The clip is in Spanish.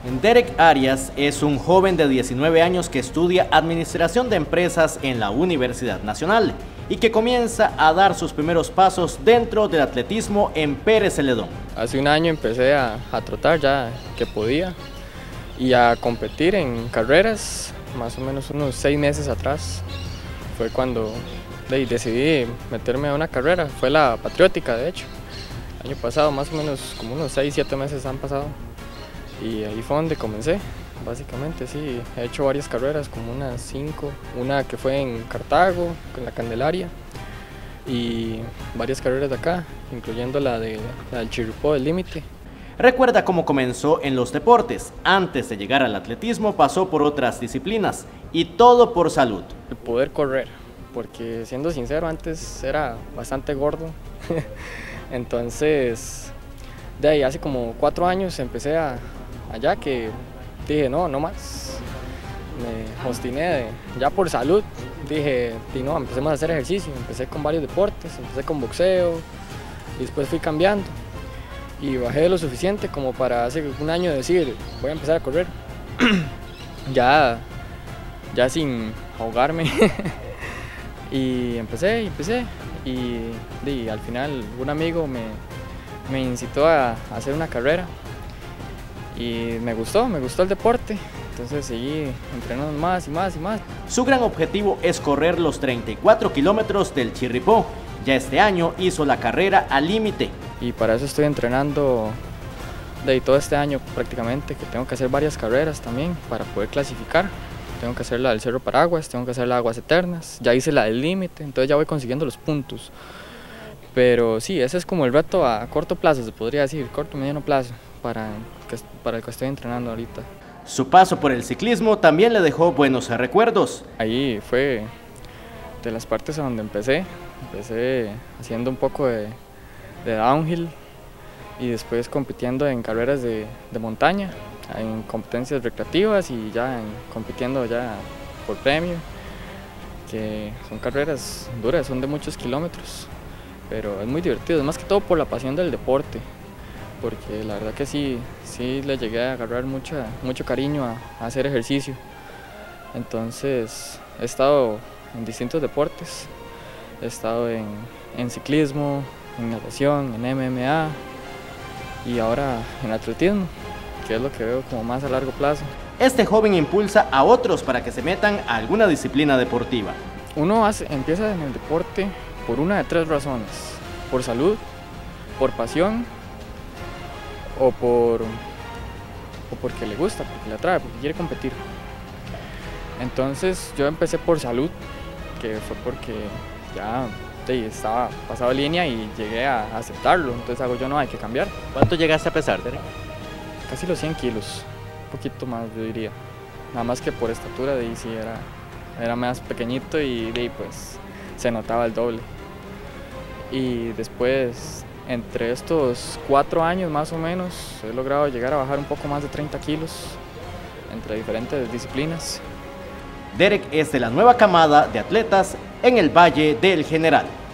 Derek Arias es un joven de 19 años que estudia Administración de Empresas en la Universidad Nacional y que comienza a dar sus primeros pasos dentro del atletismo en Pérez Celedón. Hace un año empecé a trotar ya que podía y a competir en carreras, más o menos unos 6 meses atrás. Fue cuando decidí meterme a una carrera, fue la patriótica de hecho. El año pasado más o menos como unos 6-7 meses han pasado. Y ahí fue donde comencé, básicamente, sí. He hecho varias carreras, como unas 5, una que fue en Cartago, en la Candelaria, y varias carreras de acá, incluyendo la del Chirripó del Límite. Recuerda cómo comenzó en los deportes. Antes de llegar al atletismo pasó por otras disciplinas, y todo por salud. El poder correr, porque siendo sincero, antes era bastante gordo, entonces de ahí hace como 4 años empecé allá que dije no más, me obstiné ya por salud, dije no, empecemos a hacer ejercicio, empecé con varios deportes, empecé con boxeo y después fui cambiando y bajé lo suficiente como para hace un año decir voy a empezar a correr, ya sin ahogarme y empecé y al final un amigo me incitó a hacer una carrera. Y me gustó el deporte, entonces seguí entrenando más y más y más. Su gran objetivo es correr los 34 kilómetros del Chirripó. Ya este año hizo la carrera al límite. Y para eso estoy entrenando todo este año prácticamente, que tengo que hacer varias carreras también para poder clasificar. Tengo que hacer la del Cerro Paraguas, tengo que hacer la de Aguas Eternas, ya hice la del límite, entonces ya voy consiguiendo los puntos. Pero sí, ese es como el reto a corto plazo, se podría decir, corto mediano plazo, para el que estoy entrenando ahorita. Su paso por el ciclismo también le dejó buenos recuerdos. Ahí fue de las partes a donde empecé haciendo un poco de downhill y después compitiendo en carreras de montaña, en competencias recreativas y ya compitiendo ya por premio, que son carreras duras, son de muchos kilómetros, pero es muy divertido, es más que todo por la pasión del deporte, porque la verdad que sí le llegué a agarrar mucho cariño a hacer ejercicio. Entonces he estado en distintos deportes, he estado en ciclismo, en natación, en MMA y ahora en atletismo, que es lo que veo como más a largo plazo. Este joven impulsa a otros para que se metan a alguna disciplina deportiva. Uno empieza en el deporte por una de 3 razones: por salud, por pasión o porque le gusta, porque le atrae, porque quiere competir. Entonces yo empecé por salud, que fue porque ya estaba pasado de línea y llegué a aceptarlo, entonces hago yo, no, hay que cambiar. ¿Cuánto llegaste a pesar, Derek? Casi los 100 kilos, un poquito más yo diría, nada más que por estatura sí era más pequeñito y pues se notaba el doble. Y después, entre estos 4 años más o menos, he logrado llegar a bajar un poco más de 30 kilos entre diferentes disciplinas. Derek es de la nueva camada de atletas en el Valle del General.